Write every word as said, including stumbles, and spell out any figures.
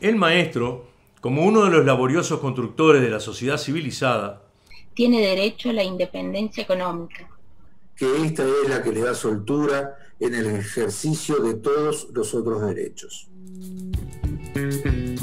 El maestro, como uno de los laboriosos constructores de la sociedad civilizada, tiene derecho a la independencia económica, que esta es la que le da soltura en el ejercicio de todos los otros derechos.